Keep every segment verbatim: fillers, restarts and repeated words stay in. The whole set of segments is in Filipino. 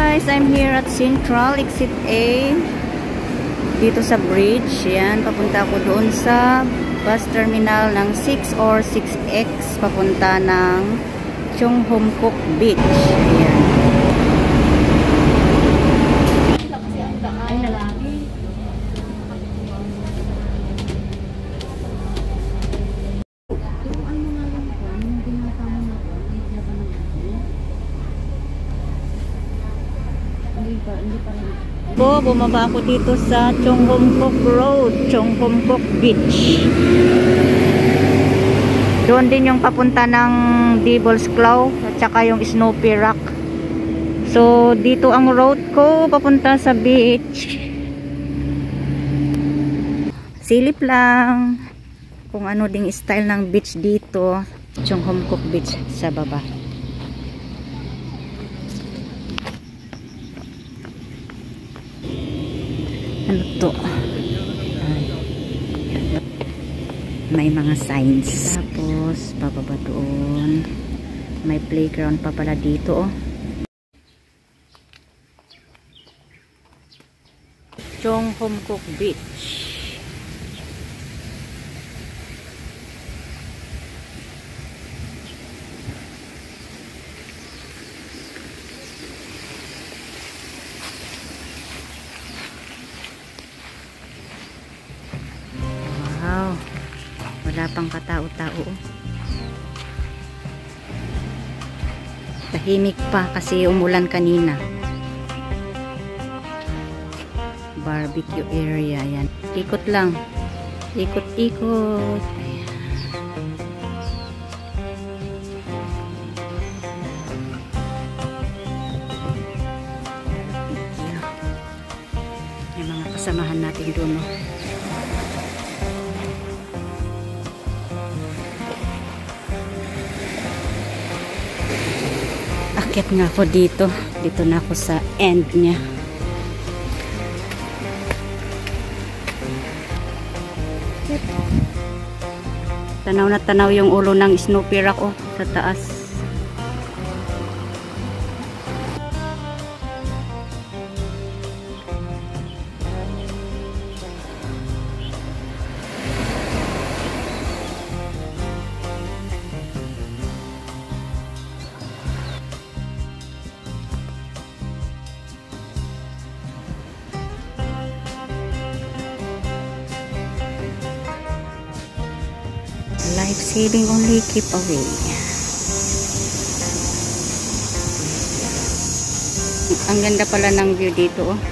guys, I'm here at Central Exit A dito sa bridge. Yan, papunta ako doon sa bus terminal ng six or six X papunta ng Chong Hom Kok Beach. Ayan. Po, bumaba ako dito sa Chong Hom Kok Road, Chong Hom Kok Beach. Doon din yung papunta ng Devil's Claw at saka yung Snoopy Rock. So, dito ang road ko papunta sa beach. Silip lang kung ano ding style ng beach dito, Chong Hom Kok Beach sa baba. Ano to? May mga signs. Tapos, bababa doon. May playground pa pala dito, oh. Chong Hom Kok Beach. Wow, wala pang katao-tao. Tahimik pa kasi umulan kanina. Barbecue area yan. Ikot lang. Ikot-ikot. Ayan. Yung mga kasamahan natin doon, no? Akyat nga ako dito. Dito na ako sa end niya. Tanaw na tanaw yung ulo ng Snoopy Rock, oh, sa taas. Life saving only, keep away. Ang ganda pala ng view dito, oh.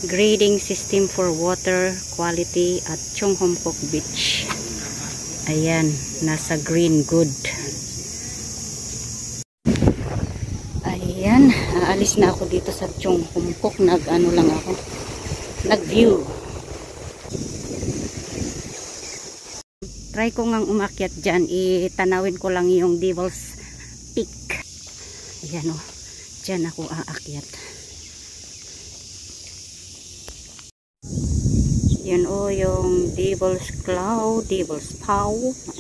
grading system for water quality at Chonghomkok Beach. Ayan, nasa green good. Ayan, aalis na ako dito sa Chonghomkok. Nag ano lang ako, nag view. Try ko ngang umakyat dyan, itanawin ko lang yung Devil's Peak. Ayan o, dyan ako aakyat. Yan o yung Devil's Claw, Devil's Paw.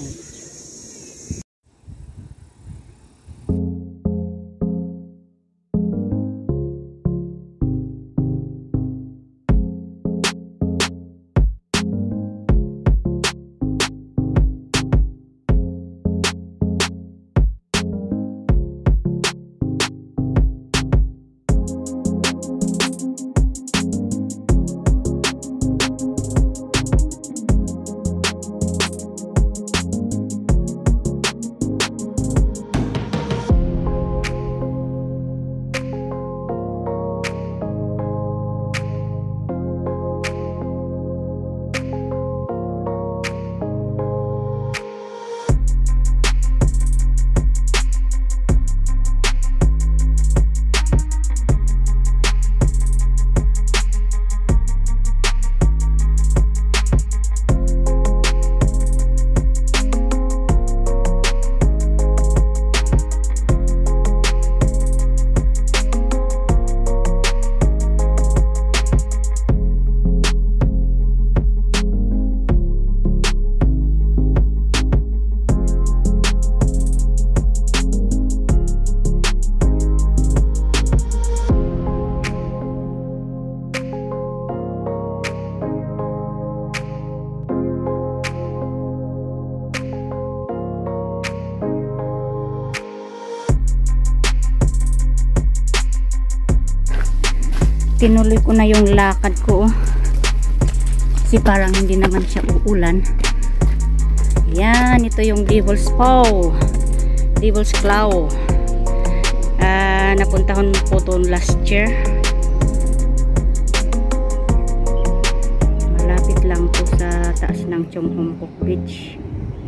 Tinuloy ko na yung lakad ko kasi parang hindi naman siya uulan. Yan, ito yung Devil's Paw, Devil's Claw. Uh, napuntahan ko to last year. Malapit lang to sa taas ng Chonghomkok Beach.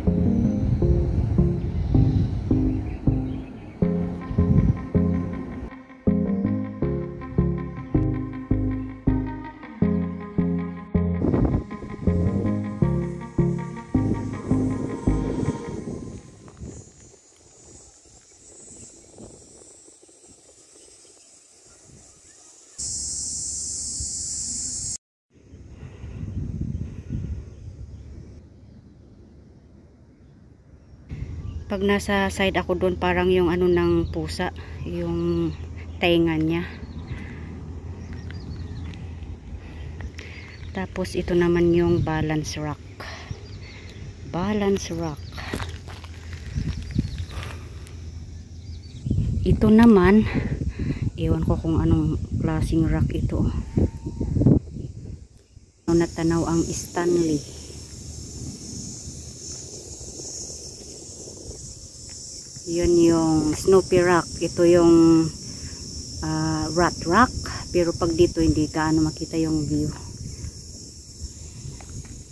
Pag nasa side ako doon, parang yung ano ng pusa, yung tainga niya. Tapos ito naman yung balance rock. Balance rock. Ito naman, iwan ko kung anong klaseng rock ito. Natanaw ang Stanley. Yun yung Snoopy Rock. Ito yung uh, Rat Rock. Pero pag dito hindi gaano makita yung view.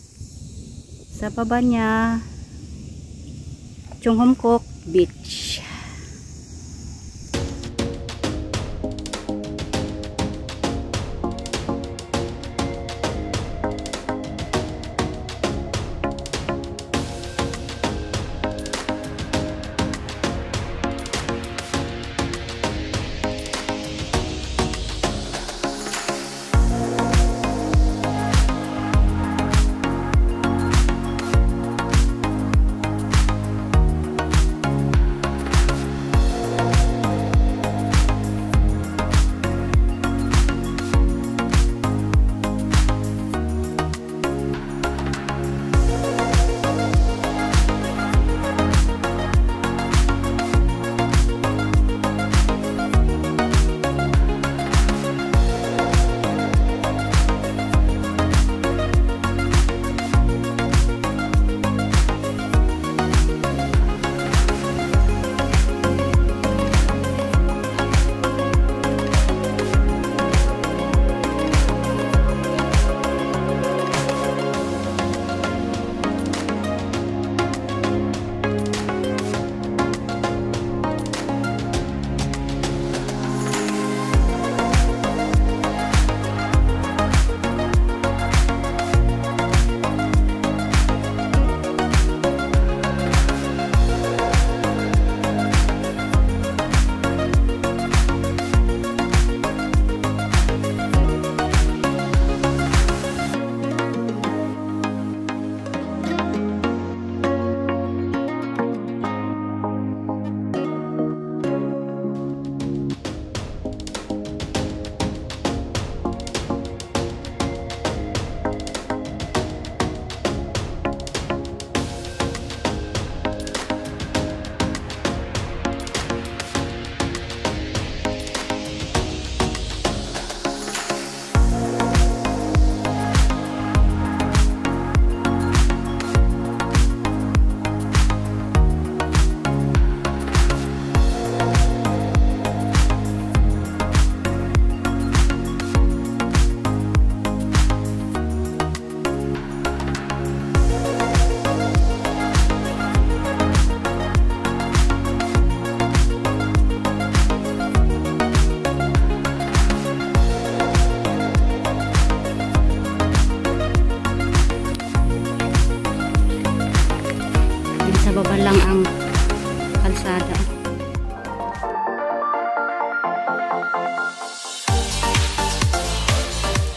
Sa baba niya, Chonghomkok Beach.